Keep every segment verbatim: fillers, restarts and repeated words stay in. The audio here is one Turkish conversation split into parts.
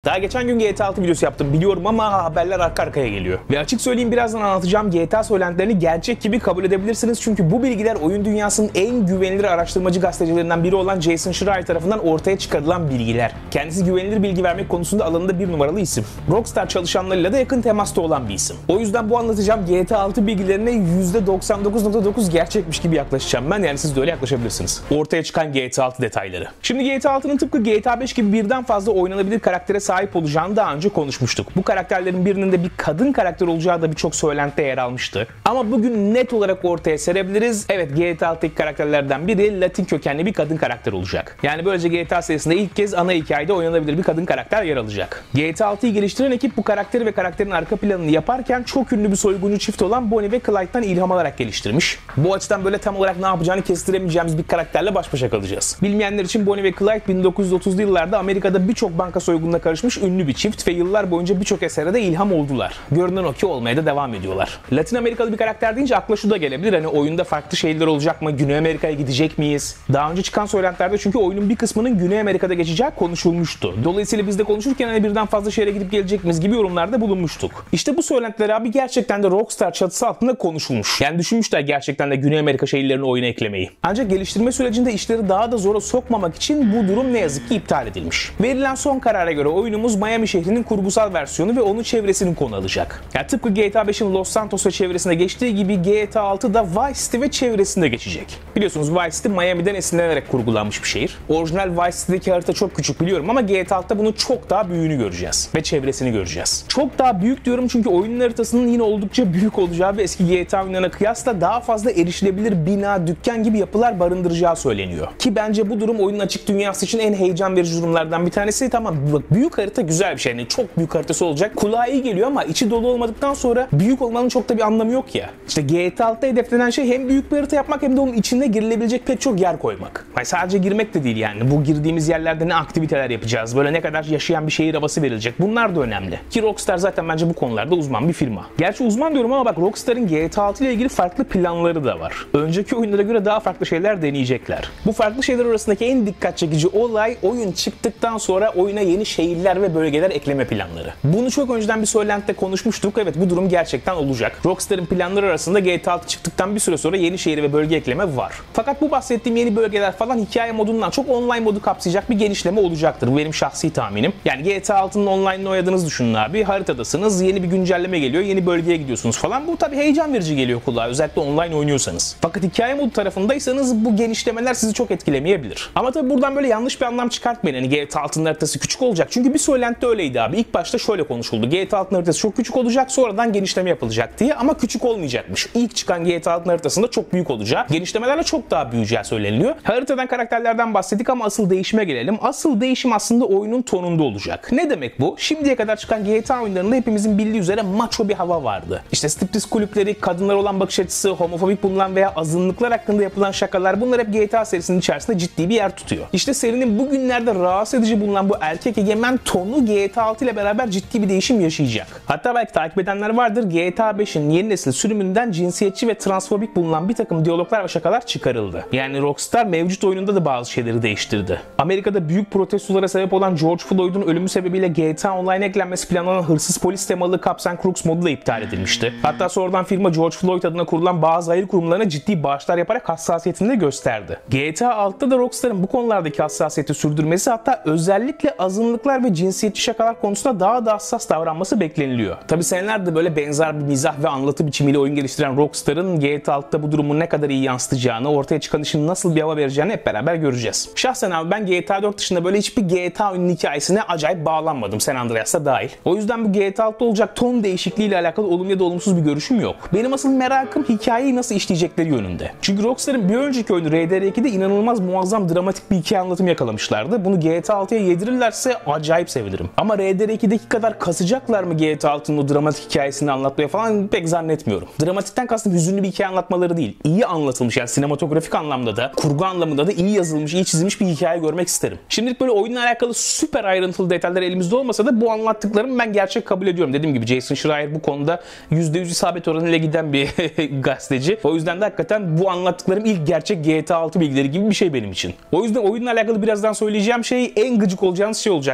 Daha geçen gün G T A altı videosu yaptım biliyorum ama haberler arka arkaya geliyor. Ve açık söyleyeyim birazdan anlatacağım G T A söylentilerini gerçek gibi kabul edebilirsiniz. Çünkü bu bilgiler oyun dünyasının en güvenilir araştırmacı gazetecilerinden biri olan Jason Schreier tarafından ortaya çıkarılan bilgiler. Kendisi güvenilir bilgi vermek konusunda alanında bir numaralı isim. Rockstar çalışanlarıyla da yakın temasta olan bir isim. O yüzden bu anlatacağım G T A altı bilgilerine yüzde doksan dokuz nokta dokuz gerçekmiş gibi yaklaşacağım ben. Yani siz de öyle yaklaşabilirsiniz. Ortaya çıkan G T A altı detayları. Şimdi G T A altının tıpkı G T A beş gibi birden fazla oynanabilir karaktere sahip olacağını daha önce konuşmuştuk. Bu karakterlerin birinin de bir kadın karakter olacağı da birçok söylentide yer almıştı. Ama bugün net olarak ortaya serebiliriz. Evet, G T A altıdaki karakterlerden biri Latin kökenli bir kadın karakter olacak. Yani böylece G T A serisinde ilk kez ana hikayede oynanabilir bir kadın karakter yer alacak. G T A altıyı geliştiren ekip bu karakteri ve karakterin arka planını yaparken çok ünlü bir soyguncu çift olan Bonnie ve Clyde'dan ilham alarak geliştirmiş. Bu açıdan böyle tam olarak ne yapacağını kestiremeyeceğimiz bir karakterle baş başa kalacağız. Bilmeyenler için Bonnie ve Clyde bin dokuz yüz otuzlu yıllarda Amerika'da birçok banka soygununa karışmış ünlü bir çift ve yıllar boyunca birçok esere de ilham oldular. Görünen o ki olmaya da devam ediyorlar. Latin Amerikalı bir karakter deyince akla şu da gelebilir. Hani oyunda farklı şeyler olacak mı? Güney Amerika'ya gidecek miyiz? Daha önce çıkan söylentilerde çünkü oyunun bir kısmının Güney Amerika'da geçeceği konuşulmuştu. Dolayısıyla biz de konuşurken hani birden fazla şehre gidip gelecek miyiz gibi yorumlarda bulunmuştuk. İşte bu söylentiler abi gerçekten de Rockstar çatısı altında konuşulmuş. Yani düşünmüşler gerçekten de Güney Amerika şehirlerini oyuna eklemeyi. Ancak geliştirme sürecinde işleri daha da zora sokmamak için bu durum ne yazık ki iptal edilmiş. Verilen son karara göre oyunumuz Miami şehrinin kurgusal versiyonu ve onun çevresinin konu alacak. Yani tıpkı G T A beşin Los Santos ve çevresinde geçtiği gibi G T A altı da Vice City ve çevresinde geçecek. Biliyorsunuz Vice City Miami'den esinlenerek kurgulanmış bir şehir. Orijinal Vice City'deki harita çok küçük biliyorum ama G T A altıda bunun çok daha büyüğünü göreceğiz ve çevresini göreceğiz. Çok daha büyük diyorum çünkü oyunun haritasının yine oldukça büyük olacağı ve eski G T A oyunlarına kıyasla daha fazla erişilebilir bina, dükkan gibi yapılar barındıracağı söyleniyor. Ki bence bu durum oyunun açık dünyası için en heyecan verici durumlardan bir tanesi. Tamam bak, büyük harita güzel bir şey. Yani çok büyük haritası olacak. Kulağa iyi geliyor ama içi dolu olmadıktan sonra büyük olmanın çok da bir anlamı yok ya. İşte G T A altıda hedeflenen şey hem büyük bir harita yapmak hem de onun içinde girilebilecek pek çok yer koymak. Yani sadece girmek de değil yani. Bu girdiğimiz yerlerde ne aktiviteler yapacağız? Böyle ne kadar yaşayan bir şehir havası verilecek? Bunlar da önemli. Ki Rockstar zaten bence bu konularda uzman bir firma. Gerçi uzman diyorum ama bak Rockstar'ın G T A altı ile ilgili farklı planları da var. Önceki oyunlara göre daha farklı şeyler deneyecekler. Bu farklı şeyler arasındaki en dikkat çekici olay oyun çıktıktan sonra oyuna yeni şehirler ve bölgeler ekleme planları. Bunu çok önceden bir söylentide konuşmuştuk. Evet, bu durum gerçekten olacak. Rockstar'ın planları arasında G T A altı çıktıktan bir süre sonra yeni şehir ve bölge ekleme var. Fakat bu bahsettiğim yeni bölgeler falan hikaye modundan çok online modu kapsayacak bir genişleme olacaktır. Bu benim şahsi tahminim. Yani G T A altının online'ını oynadığınızı düşünün abi. Haritadasınız, yeni bir güncelleme geliyor, yeni bölgeye gidiyorsunuz falan. Bu tabii heyecan verici geliyor kulağa. Özellikle online oynuyorsanız. Fakat hikaye modu tarafındaysanız bu genişlemeler sizi çok etkilemeyebilir. Ama tabii buradan böyle yanlış bir anlam çıkartmayın. Yani G T A altının haritası küçük olacak. Çünkü bir söylenti öyleydi abi. İlk başta şöyle konuşuldu. G T A altının haritası çok küçük olacak, sonradan genişleme yapılacak diye. Ama küçük olmayacakmış. İlk çıkan G T A altının haritasında çok büyük olacak. Genişlemelerle çok daha büyüyeceği söyleniliyor. Haritadan, karakterlerden bahsettik ama asıl değişime gelelim. Asıl değişim aslında oyunun tonunda olacak. Ne demek bu? Şimdiye kadar çıkan G T A oyunlarında hepimizin bildiği üzere macho bir hava vardı. İşte striptiz kulüpleri, kadınlar olan bakış açısı, homofobik bulunan veya azınlıklar hakkında yapılan şakalar, bunlar hep G T A serisinin içerisinde ciddi bir yer tutuyor. İşte serinin bugünlerde rahatsız edici bulunan bu erkek egemen tonu G T A altı ile beraber ciddi bir değişim yaşayacak. Hatta belki takip edenler vardır, G T A beşin yeni nesil sürümünden cinsiyetçi ve transfobik bulunan bir takım diyaloglar ve şakalar çıkarıldı. Yani Rockstar mevcut oyununda da bazı şeyleri değiştirdi. Amerika'da büyük protestolara sebep olan George Floyd'un ölümü sebebiyle G T A Online eklenmesi planlanan hırsız polis temalı Cops and Crooks modu da iptal edilmişti. Hatta sonradan firma George Floyd adına kurulan bazı hayır kurumlarına ciddi bağışlar yaparak hassasiyetini de gösterdi. G T A altıda da Rockstar'ın bu konulardaki hassasiyeti sürdürmesi, hatta özellikle azınlıklar ve cinsiyetçi şakalar konusunda daha da hassas davranması bekleniliyor. Tabi senelerde böyle benzer bir mizah ve anlatı biçimiyle oyun geliştiren Rockstar'ın G T A altıda bu durumu ne kadar iyi yansıtacağını, ortaya çıkan işin nasıl bir hava vereceğini hep beraber göreceğiz. Şahsen abi ben G T A dört dışında böyle hiçbir G T A oyunun hikayesine acayip bağlanmadım, San Andreas'ta dahil. O yüzden bu G T A altıda olacak ton değişikliğiyle alakalı olumlu ya da olumsuz bir görüşüm yok. Benim asıl merakım hikayeyi nasıl işleyecekleri yönünde. Çünkü Rockstar'ın bir önceki oyunu R D R ikide inanılmaz muazzam dramatik bir hikaye anlatımı yakalamışlardı. Bunu G T A altıya yedirirlerse acayip sevinirim. Ama R D R ikideki kadar kasacaklar mı G T A altının o dramatik hikayesini anlatmaya falan pek zannetmiyorum. Dramatikten kastım hüzünlü bir hikaye anlatmaları değil. İyi anlatılmış, yani sinematografik anlamda da, kurgu anlamında da iyi yazılmış, iyi çizilmiş bir hikaye görmek isterim. Şimdilik böyle oyunla alakalı süper ayrıntılı detaylar elimizde olmasa da bu anlattıklarımı ben gerçek kabul ediyorum. Dediğim gibi Jason Schreier bu konuda yüzde yüz isabet oranıyla giden bir gazeteci. O yüzden de hakikaten bu anlattıklarım ilk gerçek G T A altı bilgileri gibi bir şey benim için. O yüzden oyunla alakalı birazdan söyleyeceğim şey en gıcık olacağınız şey olacaktır.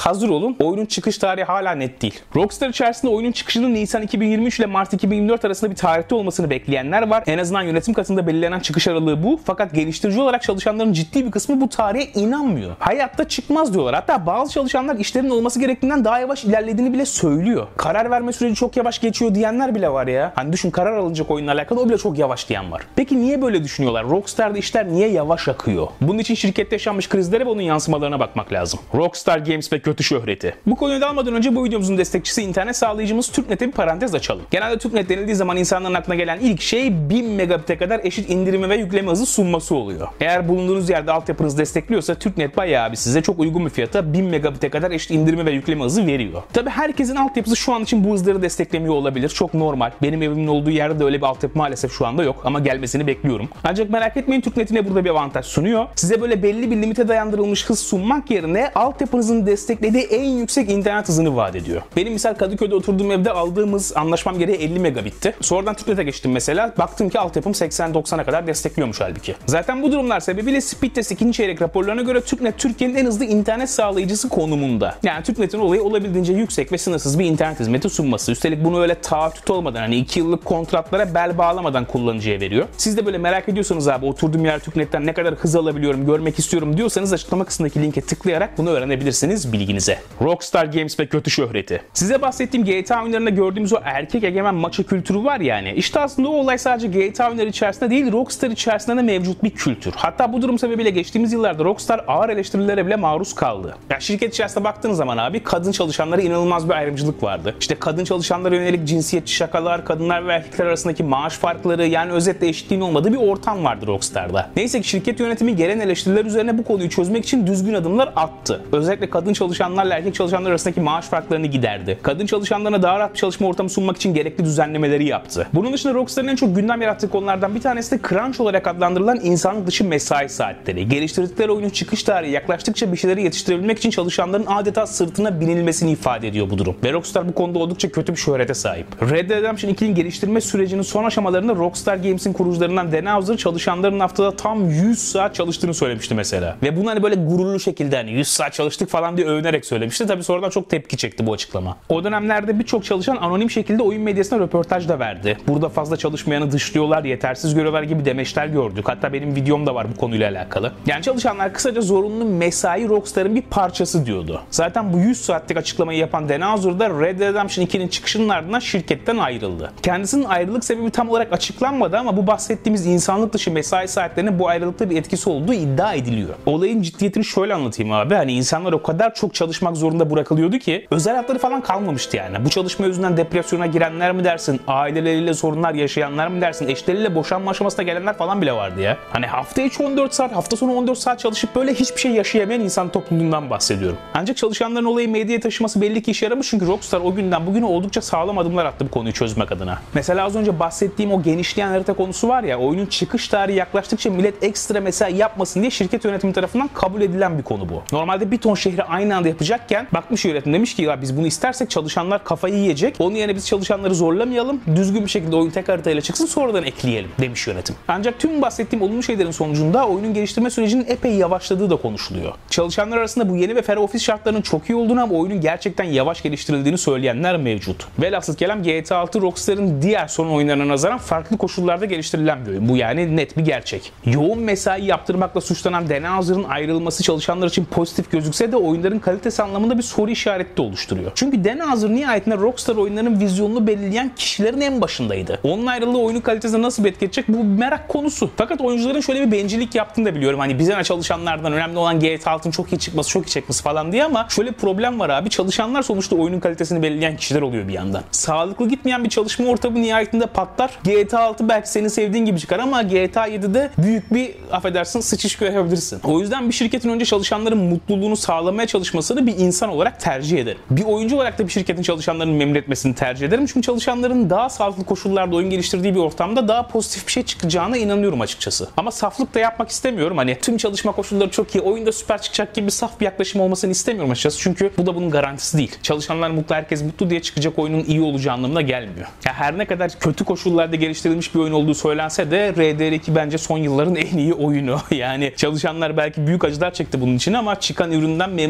hazır olun. Oyunun çıkış tarihi hala net değil. Rockstar içerisinde oyunun çıkışının Nisan iki bin yirmi üç ile Mart iki bin yirmi dört arasında bir tarihte olmasını bekleyenler var. En azından yönetim katında belirlenen çıkış aralığı bu. Fakat geliştirici olarak çalışanların ciddi bir kısmı bu tarihe inanmıyor. Hayatta çıkmaz diyorlar. Hatta bazı çalışanlar işlerin olması gerektiğinden daha yavaş ilerlediğini bile söylüyor. Karar verme süreci çok yavaş geçiyor diyenler bile var ya. Hani düşün, karar alınacak oyunla alakalı o bile çok yavaş diyen var. Peki niye böyle düşünüyorlar? Rockstar'da işler niye yavaş akıyor? Bunun için şirkette yaşanmış krizlere ve onun yansımalarına bakmak lazım. Rockstar Games ve kötü şöhreti. Bu konuyu da almadan önce bu videomuzun destekçisi internet sağlayıcımız TürkNet'e bir parantez açalım. Genelde TürkNet denildiği zaman insanların aklına gelen ilk şey bin megabit'e kadar eşit indirimi ve yükleme hızı sunması oluyor. Eğer bulunduğunuz yerde altyapınız destekliyorsa TürkNet bayağı bir size çok uygun bir fiyata bin megabit'e kadar eşit indirimi ve yükleme hızı veriyor. Tabi herkesin altyapısı şu an için bu hızları desteklemiyor olabilir. Çok normal. Benim evimin olduğu yerde de öyle bir altyapı maalesef şu anda yok ama gelmesini bekliyorum. Ancak merak etmeyin, TürkNet yine burada bir avantaj sunuyor. Size böyle belli bir limite dayandırılmış hız sunmak yerine altyapınızın desteklediği en yüksek internet hızını vaat ediyor. Benim misal Kadıköy'de oturduğum evde aldığımız anlaşmam gereği elli megabitti. Sonradan TürkNet'e geçtim mesela. Baktım ki altyapım seksen doksana kadar destekliyormuş halbuki. Zaten bu durumlar sebebiyle Speedtest ikinci çeyrek raporlarına göre TürkNet Türkiye'nin en hızlı internet sağlayıcısı konumunda. Yani TürkNet'in olayı olabildiğince yüksek ve sınırsız bir internet hizmeti sunması. Üstelik bunu öyle taahhüt olmadan, hani iki yıllık kontratlara bel bağlamadan kullanıcıya veriyor. Siz de böyle merak ediyorsanız abi oturduğum yer TürkNet'ten ne kadar hız alabiliyorum, görmek istiyorum diyorsanız açıklama kısmındaki linke tıklayarak bunu öğrenebilirsiniz bilginize. Rockstar Games ve kötü şöhreti. Size bahsettiğim G T A oyunlarında gördüğümüz o erkek egemen maço kültürü var yani. İşte aslında o olay sadece G T A oyunları içerisinde değil, Rockstar içerisinde de mevcut bir kültür. Hatta bu durum sebebiyle geçtiğimiz yıllarda Rockstar ağır eleştirilere bile maruz kaldı. Ya şirket içerisinde baktığınız zaman abi kadın çalışanlara inanılmaz bir ayrımcılık vardı. İşte kadın çalışanlara yönelik cinsiyetçi şakalar, kadınlar ve erkekler arasındaki maaş farkları, yani özetle eşitliğin olmadığı bir ortam vardı Rockstar'da. Neyse ki şirket yönetimi gelen eleştiriler üzerine bu konuyu çözmek için düzgün adımlar attı. Özellikle kadın çalışanlarla erkek çalışanlar arasındaki maaş farklarını giderdi. Kadın çalışanlarına daha rahat bir çalışma ortamı sunmak için gerekli düzenlemeleri yaptı. Bunun dışında Rockstar'ın en çok gündem yarattığı konulardan bir tanesi de crunch olarak adlandırılan insanlık dışı mesai saatleri. Geliştirdikleri oyunun çıkış tarihi yaklaştıkça bir şeyleri yetiştirebilmek için çalışanların adeta sırtına binilmesini ifade ediyor bu durum. Ve Rockstar bu konuda oldukça kötü bir şöhrete sahip. Red Dead Redemption ikinin geliştirme sürecinin son aşamalarında Rockstar Games'in kurucularından Dan Houser çalışanların haftada tam yüz saat çalıştığını söylemişti mesela. Ve bunu hani böyle gururlu şekilde hani yüz saat çalıştık falan diye övünerek söylemişti. Tabii sonradan çok tepki çekti bu açıklama. O dönemlerde birçok çalışan anonim şekilde oyun medyasına röportaj da verdi. Burada fazla çalışmayanı dışlıyorlar, yetersiz görüyorlar gibi demeçler gördük. Hatta benim videom da var bu konuyla alakalı. Yani çalışanlar kısaca zorunlu mesai Rockstar'ın bir parçası diyordu. Zaten bu yüz saatlik açıklamayı yapan Dan Houser da Red Dead Redemption ikinin çıkışının ardından şirketten ayrıldı. Kendisinin ayrılık sebebi tam olarak açıklanmadı ama bu bahsettiğimiz insanlık dışı mesai saatlerinin bu ayrılıkta bir etkisi olduğu iddia ediliyor. Olayın ciddiyetini şöyle anlatayım abi. Hani insanlar o kadar çok çalışmak zorunda bırakılıyordu ki özel hayatları falan kalmamıştı yani. Bu çalışma yüzünden depresyona girenler mi dersin, aileleriyle sorunlar yaşayanlar mı dersin, eşleriyle boşanma aşamasına gelenler falan bile vardı ya. Hani hafta içi on dört saat, hafta sonu on dört saat çalışıp böyle hiçbir şey yaşayamayan insan topluluğundan bahsediyorum. Ancak çalışanların olayı medyaya taşıması belli ki işe yaramış çünkü Rockstar o günden bugüne oldukça sağlam adımlar attı bu konuyu çözmek adına. Mesela az önce bahsettiğim o genişleyen harita konusu var ya, oyunun çıkış tarihi yaklaştıkça millet ekstra mesai yapmasın diye şirket yönetimi tarafından kabul edilen bir konu bu. Normalde bir ton şehri aynı anda yapacakken bakmış yönetim demiş ki ya biz bunu istersek çalışanlar kafayı yiyecek. Onun yerine biz çalışanları zorlamayalım. Düzgün bir şekilde oyun tek haritayla çıksın sonradan ekleyelim demiş yönetim. Ancak tüm bahsettiğim olumlu şeylerin sonucunda oyunun geliştirme sürecinin epey yavaşladığı da konuşuluyor. Çalışanlar arasında bu yeni ve ferah ofis şartlarının çok iyi olduğunu ama oyunun gerçekten yavaş geliştirildiğini söyleyenler mevcut. Velhasıl kelam G T A altı Rockstar'ın diğer son oyunlarına nazaran farklı koşullarda geliştirilen bir oyun. Bu yani net bir gerçek. Yoğun mesai yaptırmakla suçlanan Dan Houser'ın ayrılması çalışanlar için pozitif gözükse de oyunların kalitesi anlamında bir soru işareti de oluşturuyor. Çünkü Dan Houser nihayetinde Rockstar oyunlarının vizyonunu belirleyen kişilerin en başındaydı. Onun ayrılığı oyunun kalitesine nasıl etki edecek bu merak konusu. Fakat oyuncuların şöyle bir bencillik yaptığını da biliyorum. Hani bize ne çalışanlardan önemli olan G T A altının çok iyi çıkması, çok iyi çekmesi falan diye ama şöyle bir problem var abi. Çalışanlar sonuçta oyunun kalitesini belirleyen kişiler oluyor bir yandan. Sağlıklı gitmeyen bir çalışma ortamı nihayetinde patlar. G T A altı belki senin sevdiğin gibi çıkar ama G T A yedide büyük bir affedersin sıçış görebilirsin. O yüzden bir şirketin önce çalışanların mutluluğunu sağlamaya çalışmasını bir insan olarak tercih ederim. Bir oyuncu olarak da bir şirketin çalışanlarını memnun etmesini tercih ederim. Çünkü çalışanların daha sağlıklı koşullarda oyun geliştirdiği bir ortamda daha pozitif bir şey çıkacağına inanıyorum açıkçası. Ama saflık da yapmak istemiyorum. Hani tüm çalışma koşulları çok iyi, oyunda süper çıkacak gibi saf bir yaklaşım olmasını istemiyorum açıkçası. Çünkü bu da bunun garantisi değil. Çalışanlar mutlu, herkes mutlu diye çıkacak oyunun iyi olacağı anlamına gelmiyor. Ya her ne kadar kötü koşullarda geliştirilmiş bir oyun olduğu söylense de R D R iki bence son yılların en iyi oyunu. Yani çalışanlar belki büyük acılar çekti bunun için ama çıkan üründen memnun kaldık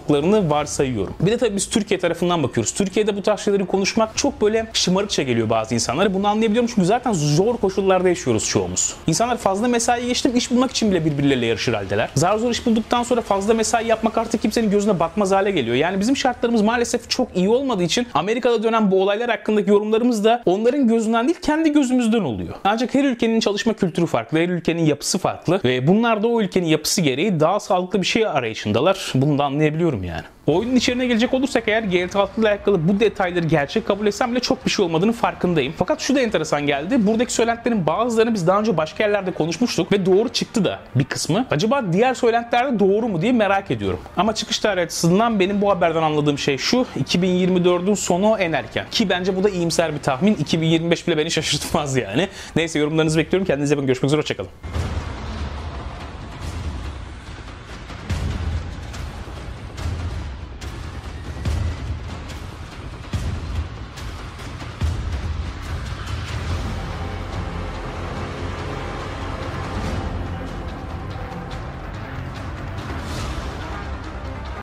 aldıklarını varsayıyorum. Bir de tabii biz Türkiye tarafından bakıyoruz. Türkiye'de bu tarz şeyleri konuşmak çok böyle şımarıkça geliyor bazı insanlara. Bunu anlayabiliyorum çünkü zaten zor koşullarda yaşıyoruz çoğumuz. İnsanlar fazla mesai geçtim, iş bulmak için bile birbirleriyle yarışır haldeler. Zar zor iş bulduktan sonra fazla mesai yapmak artık kimsenin gözüne bakmaz hale geliyor. Yani bizim şartlarımız maalesef çok iyi olmadığı için Amerika'da dönen bu olaylar hakkındaki yorumlarımız da onların gözünden değil kendi gözümüzden oluyor. Ancak her ülkenin çalışma kültürü farklı, her ülkenin yapısı farklı ve bunlar da o ülkenin yapısı gereği daha sağlıklı bir şey arayışındalar. Bunu da anlayabiliyorum yani. Oyunun içeriğine gelecek olursak eğer G T A altı ile alakalı bu detayları gerçek kabul etsem bile çok bir şey olmadığını farkındayım. Fakat şu da enteresan geldi. Buradaki söylentilerin bazılarını biz daha önce başka yerlerde konuşmuştuk ve doğru çıktı da bir kısmı. Acaba diğer söylentilerde doğru mu diye merak ediyorum. Ama çıkış tarihi açısından benim bu haberden anladığım şey şu: iki bin yirmi dördün sonu en erken. Ki bence bu da iyimser bir tahmin. iki bin yirmi beş bile beni şaşırtmaz yani. Neyse, yorumlarınızı bekliyorum. Kendinize bakın. Görüşmek üzere. Hoşçakalın.